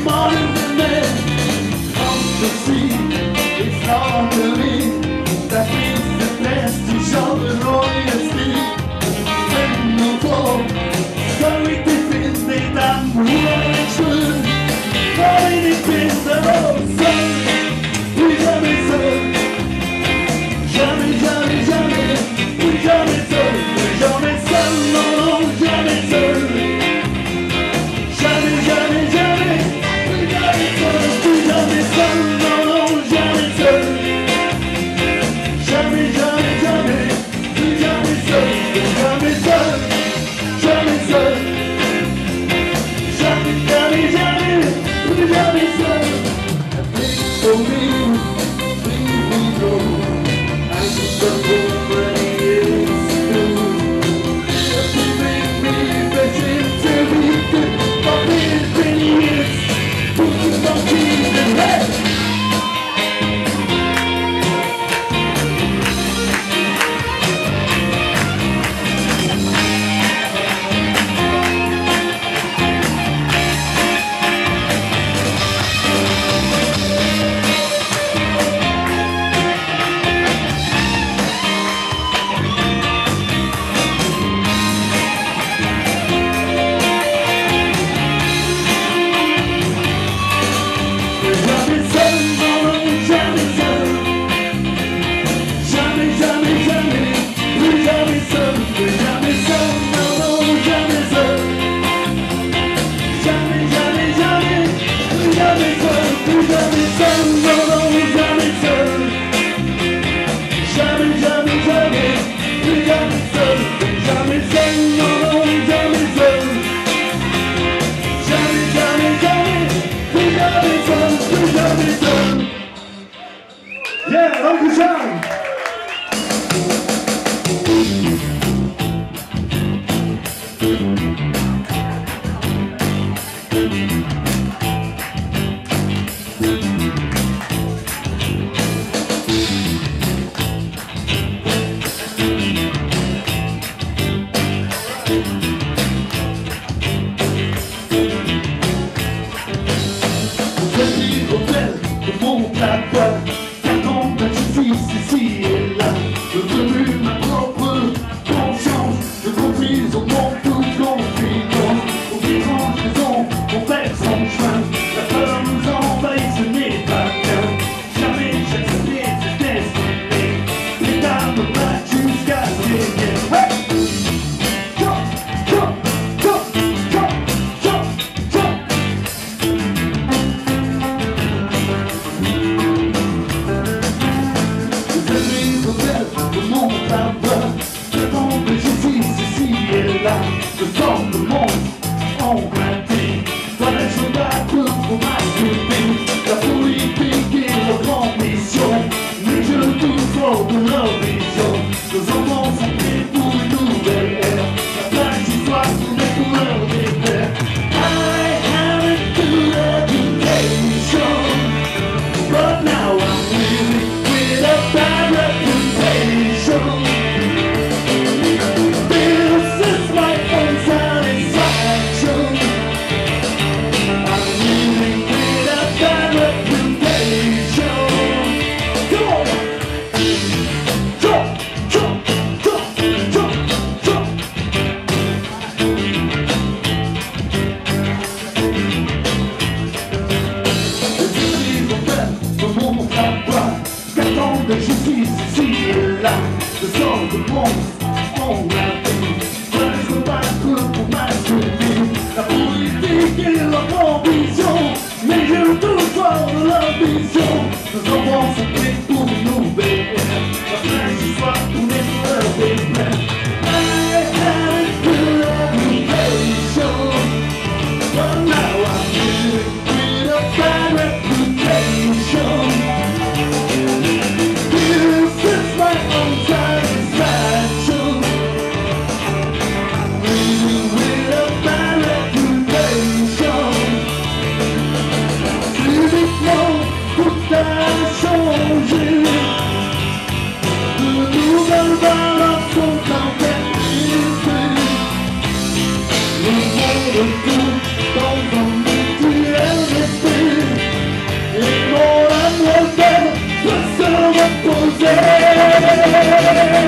morning and then comes the sea. It's hard to leave. That means the best to shoulder on your sleeve. When no fall, so it defends the damn running true. Falling in pins the road, son. We jamais seul. Jamais, jamais, jamais. We jamais seul. We jamais seul. Non, non, jamais seul. Jamais, jamais, jamais. We jamais seul. We jamais seul. Non, non, jamais seul. Jamais, jamais, jamais. We jamais seul. We jamais seul. Jamais seul. Jamais, jamais, jamais. We jamais seul. For me, please we go. I just don't go where it is to. If you make me better to be good, for me it's been years. We don't keep it right. Yeah, Uncle John! Je vis au bel de mon plat. 40 ans, je suis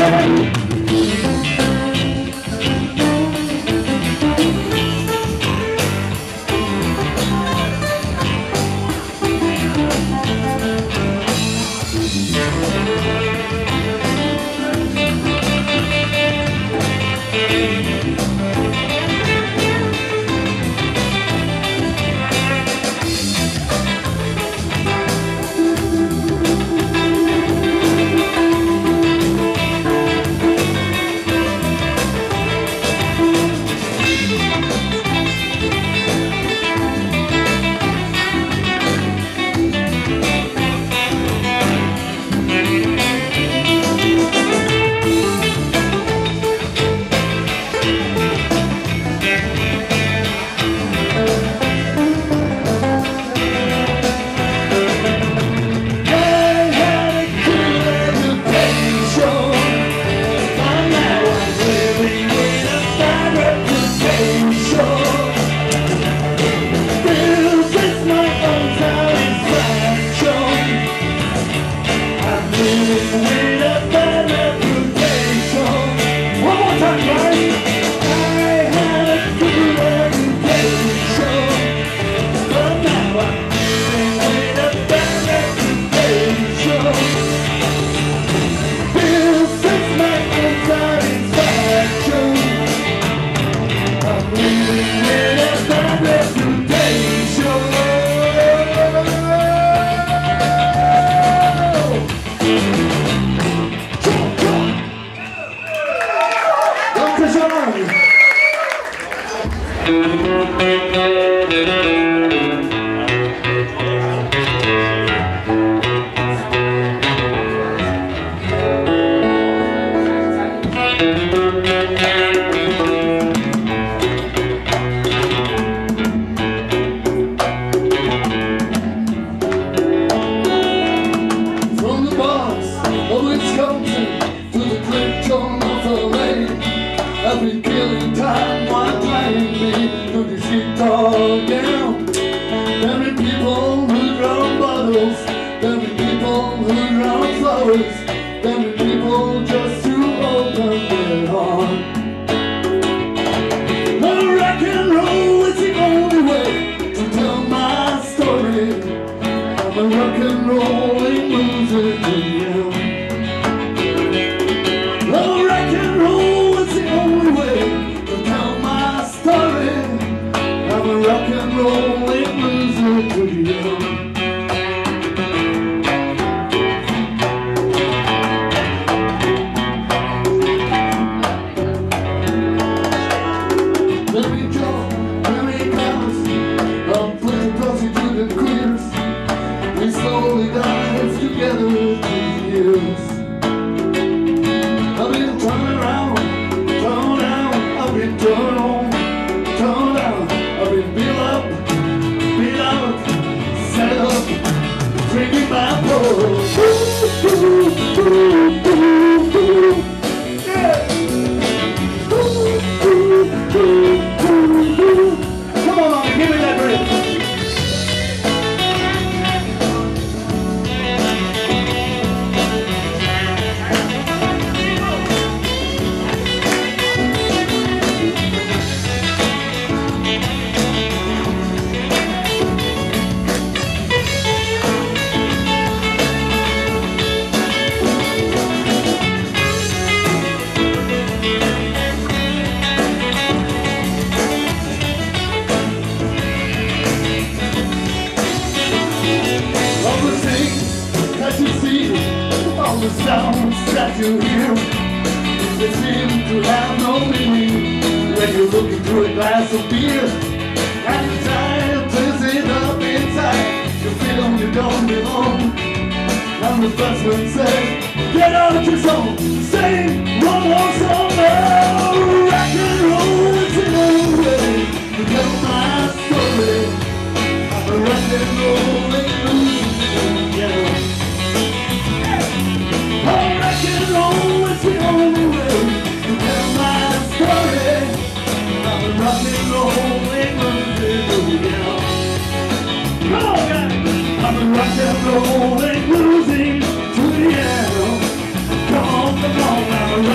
Rock and roll ain't losing to the end. Come on, I'm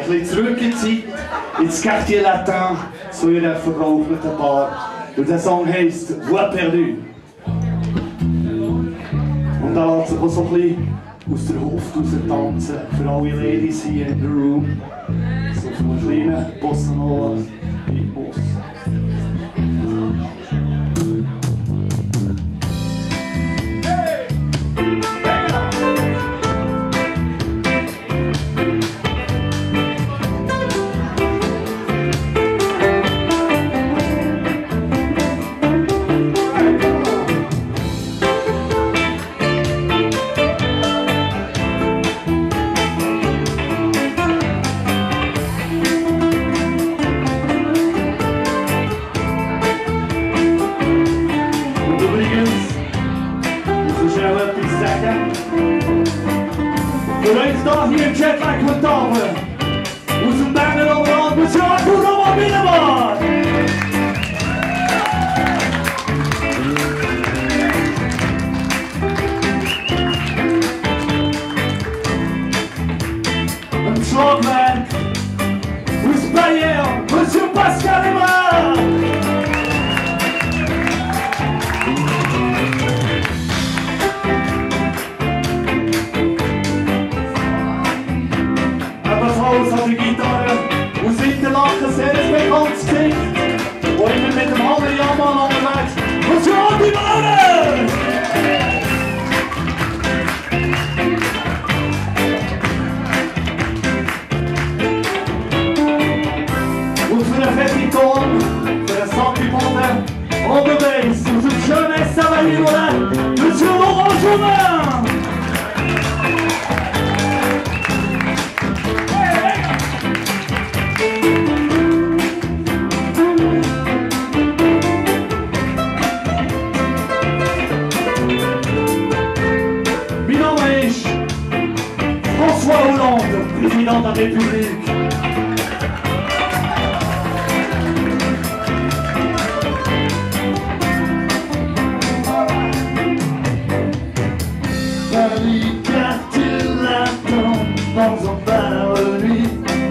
Ein bisschen zurück in die Zeit, ins Quartier Latin, zu ihrer verrauchten Bar. Und der Song heisst Voix perdue. Und da lässt sich auch so ein bisschen aus der Luft raus tanzen, für alle Ladies hier in the room. So auf einem kleinen Bossa Nova Rhythmus. Für uns da hier im Jetlag kommt Tafel. Aus dem Bengel Oberland bis zur Akkunommer Binnenbahn. Ein Schlagwerk aus Bayern, Monsieur Pascal Emma. An der Gitarre aus Interlaken sehr ein bekanntes Gesicht, wo immer mit dem Halle Jammer unterwegs und schon an die Mauern! Und für den Fettiton, für den Sackiboden, on the bass, aus dem schönen Savagny-Volet, Monsieur Laurent Jouvin! François Hollande, président de la République. Paris, quartier latin, dans un bar de nuit.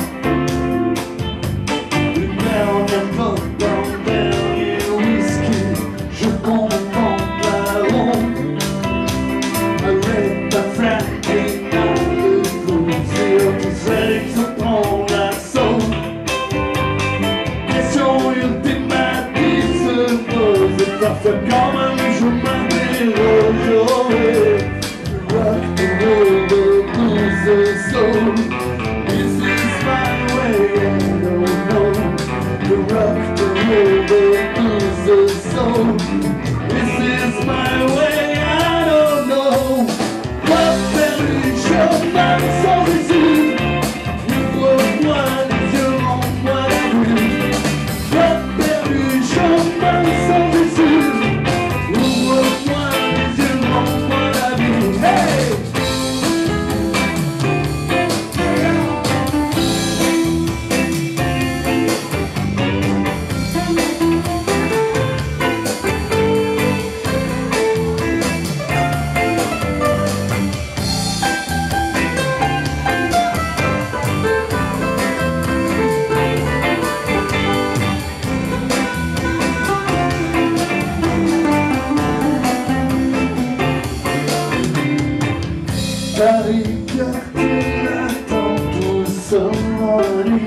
Une dernière clope, un dernier whisky, je contemple la ronde. Avec ta frère et se prend l'assaut. Question ultimative se pose et parfois quand même je m'interroge. Rock the world of losers soul. This is my way, I don't know. To rock the world of losers soul. This is my way, I don't know. Voix perdue, chemin sans issue. Ouvre-moi les yeux, rends-moi la vue. Voix perdue, chemin sans issue. Ouvre-moi les yeux, rends-moi la vue. Hey! Paris, quartier latin, tout sommes dans la nuit.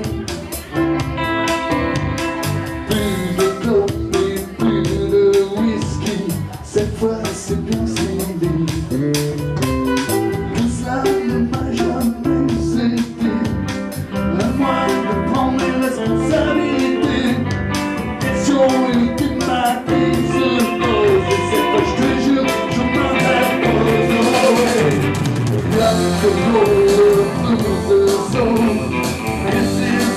Plus de clope et plus de whisky, cette fois c'est bien ciblé. Tout ça ne m'a jamais aidé, à moi de prendre mes responsabilités. Question ultimative se pose, et cette fois je te jure, je m'interpose. Oh ouais. Rock the roll of losers soul. This is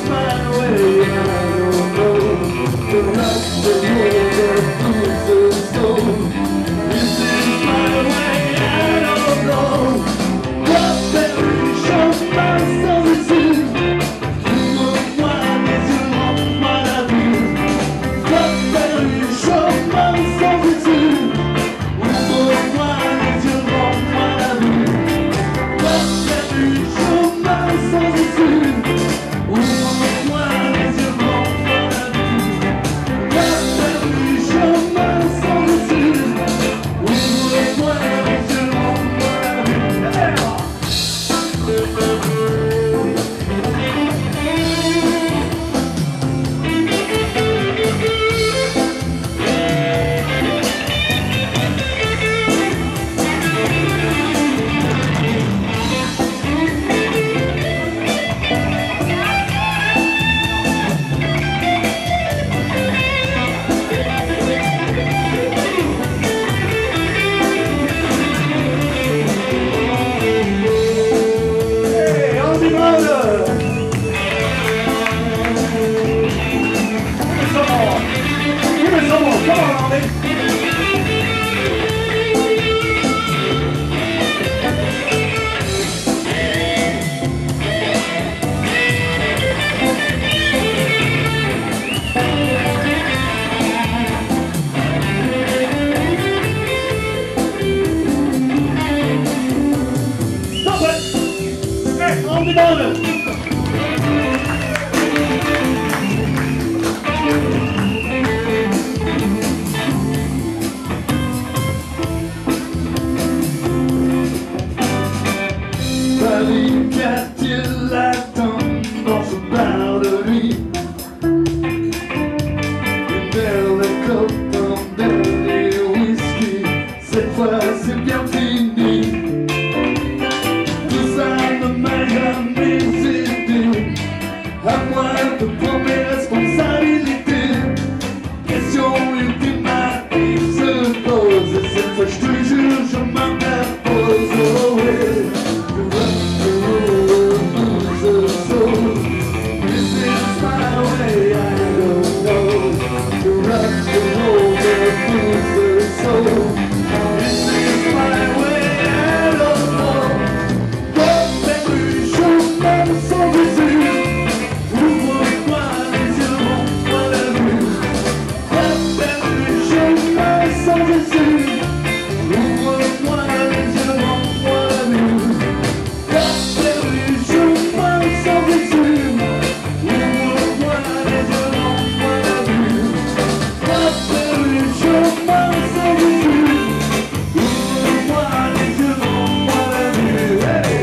de prendre mes responsabilités. Question ultimative se pose, et cette fois je te jure, je m'interpose. Oh yeah, the rock and roll blues the soul. This is my way, I don't know. The rock and roll blues the soul. This is my way, I don't know. Comme les rues chauffées sans Jésus, ouvre-moi les yeux, montre-moi la vue. Comme les rues chauffées sans Jésus, ouvre-moi les yeux, montre-moi la vue. Comme les rues chauffées sans Jésus, ouvre-moi les yeux, montre-moi la vue. Comme les rues chauffées sans Jésus, ouvre-moi les yeux, montre-moi la vue. Hey!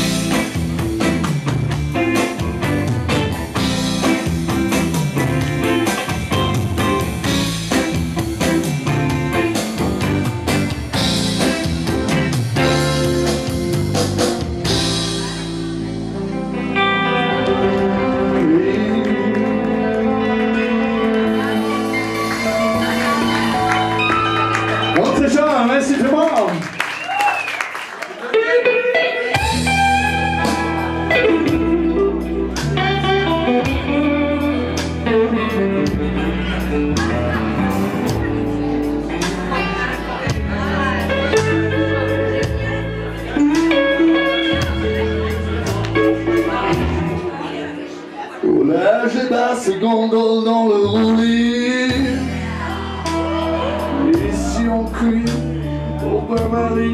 Bon, c'est ça, merci tout le monde. Oh là, j'ai basse gondole dans le roulis. Et si on crie au bain-marie,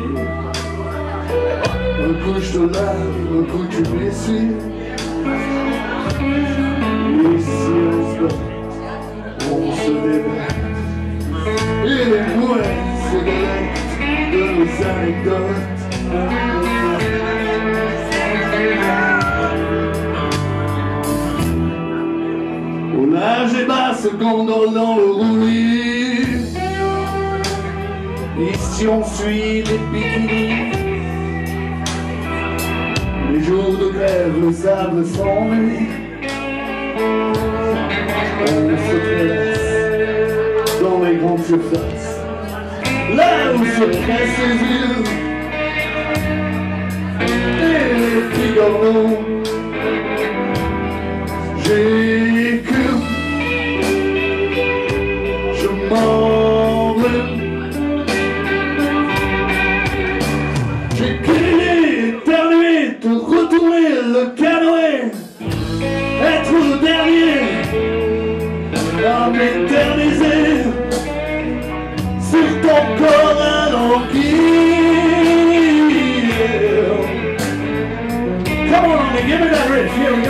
un coup je te lave, un coup tu m'essuies. Et si on se bat, on se débat. Et les mouettes se délectent de nos anecdotes. Au large et basse gondole dans le roulis. Ici on suit les bikinis. Les jours de grève, le sable s'ennuie. On se presse dans les grandes surfaces, là où se pressent les villes et les petits gorneaux. J'ai que je m'enlève. J'ai crié, éternué, te retourner le canoë, être le dernier à m'éterniser sur ton corps alanguille. Come on, give me that riff, here we go.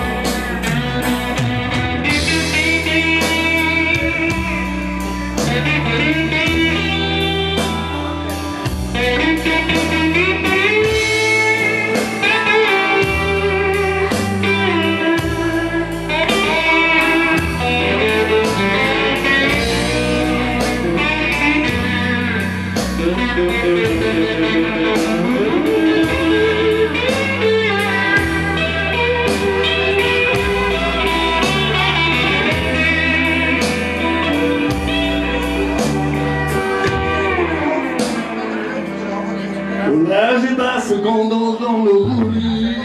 Là j'ai basse gondole dans le roulis.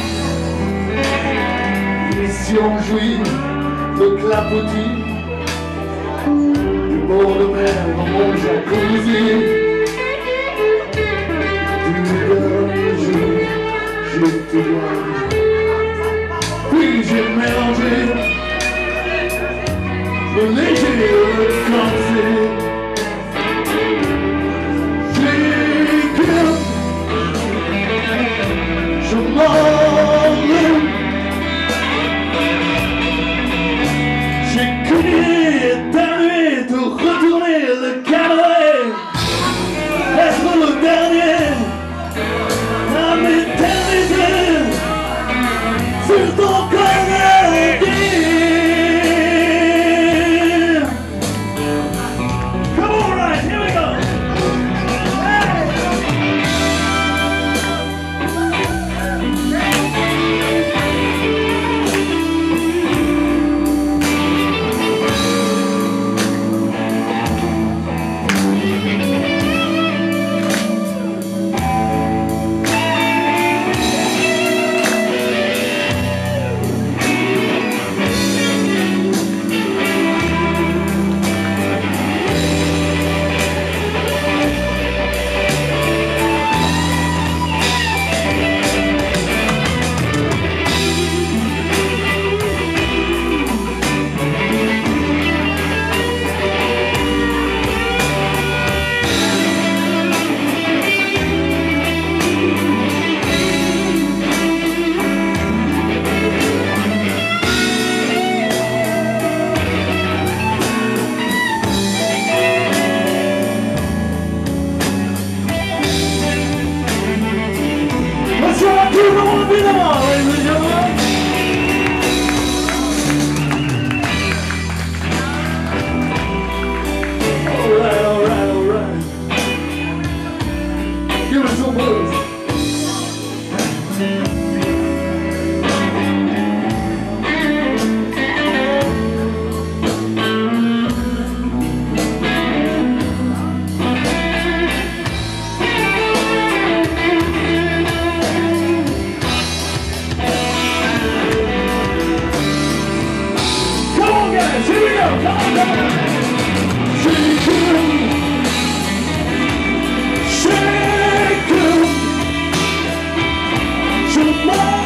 Et si on jouit de clapotis du bord de mer dans mon jacuzzi. Du dernier jour, j'ai tout boire. Puis j'ai mélangé le léger et le corsé. Je m'enlève. J'ai crié, éternué, te retourner le canoë, être le dernier à m'éterniser sur ton corps alanguille. hands, here we go, come on, come on. Shake him, shake him, shake him.